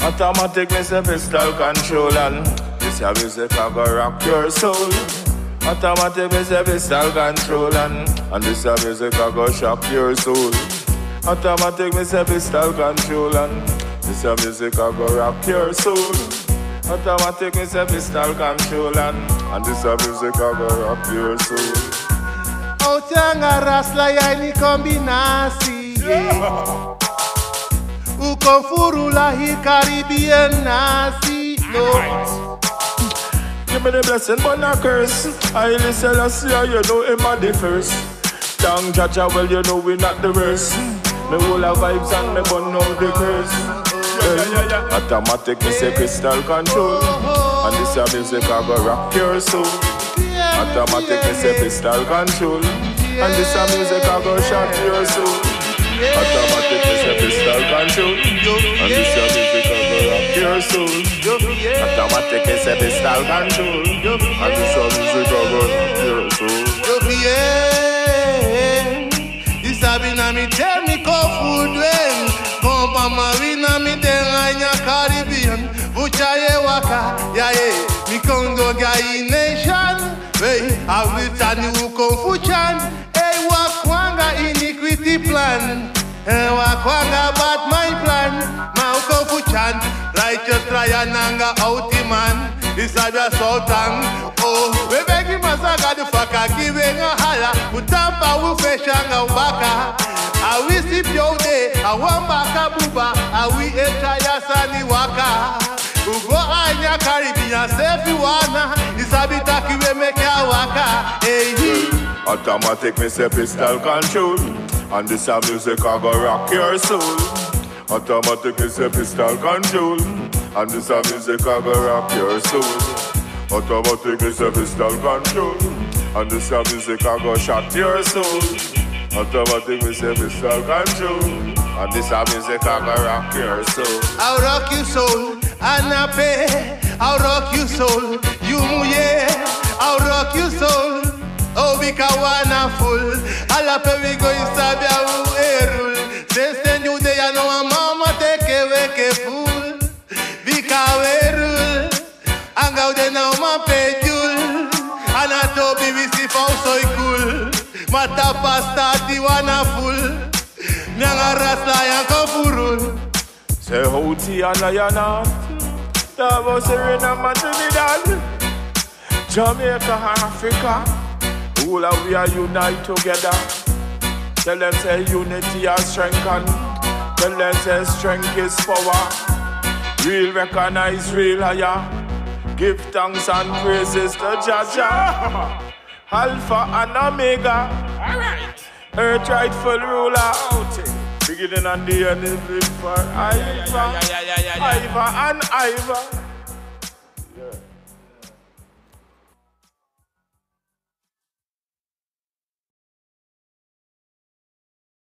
Automatic me say pistol control and this your music I go rock your soul. Automatic me say pistol control and this your music I go shock your soul. Automatic me say pistol control and this your music I go rock your soul. Automatic me say pistol control and this your music I go rock your soul. Outanga rasla ya ni kombinasi Ukonfuru la hi Caribbean nasi no. Give me the blessing but not curse. I listen and see how you know him at the first. Thank Jaja, well you know we not the worst. Me whole of vibes and me burn out the curse. Automatic me say crystal control and this your music I go rock your soul. Automatic me say pistol control and this your music I go shock your soul. Automatic me say pistol control and this your music I go rock your soul. Automatic me say pistol control and this your music I go rock your soul. This a been a me tell me go food when come pa marina me denga Caribbean Buchaye waka ya mi Congo guy nation hey I will tell you confusion hey wakwanga iniquity plan hey wakwanga bad my plan ma confusion righteous triananga Outty man this a just sultan oh we beg him masaga the fucker giving a holla utampa we feshanga ubaka I will sip your day I want baka buba I will entire sunny waka Ugo anya Caribbean safe wana isabitaki we make ya waka hey Automatic me say pistol control and this a music I go rock your soul. Automatic me say pistol control and this a music I go rock your soul. Automatic me say pistol control and this a music I go shock your soul. Automatic me say pistol control and this a music I go rock your soul. I'll rock your soul, Anape. I'll rock your soul, you muye. I'll rock your soul, oh bika wonderful. Alape we go inside ya erul. Since you day I know a mama take away fool. Bika erul, anga ude na uma pejul. Anatobi we see for so cool. Mata pasta di wonderful. Nyanga rasla ya kafurul. Say Outty and Lion Tabo Surinam Niger, Jamaica and Africa. All of we are unite together. Tell them say unity is strength and tell them say strength is power. Real recognize real higher. Give thanks and praises to Jaja. Alpha and Omega. Alright. Earth rightful ruler Outty. Beginning and the end is for Iva and Iva.